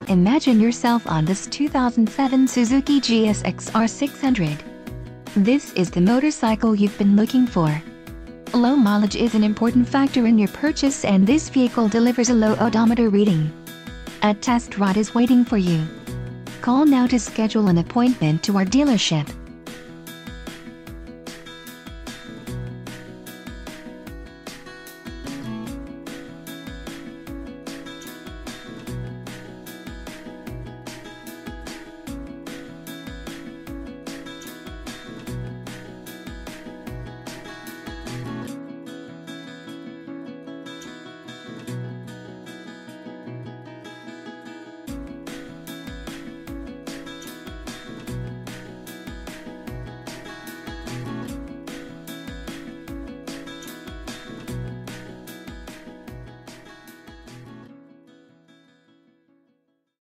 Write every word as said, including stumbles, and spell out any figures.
Imagine yourself on this two thousand seven Suzuki G S X R six hundred. This is the motorcycle you've been looking for. Low mileage is an important factor in your purchase, and this vehicle delivers a low odometer reading. A test ride is waiting for you. Call now to schedule an appointment to our dealership.